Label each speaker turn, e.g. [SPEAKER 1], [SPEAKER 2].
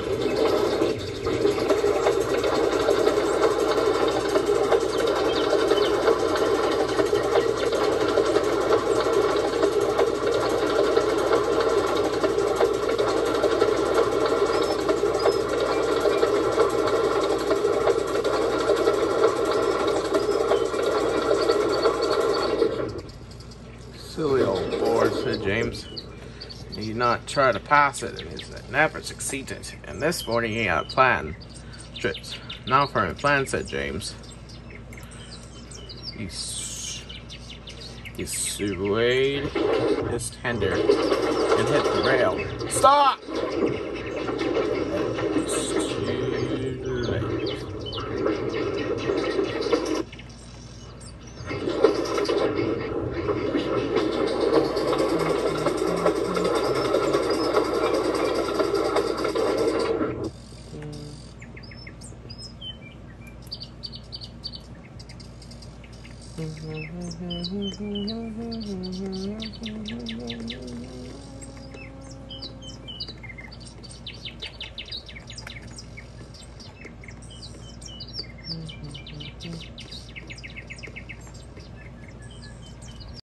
[SPEAKER 1] Silly old board, said James. He did not try to pass it, and he never succeeded. And this morning he had a plan. Trips. Now for a plan, said James. He swayed his tender and hit the rail. Stop!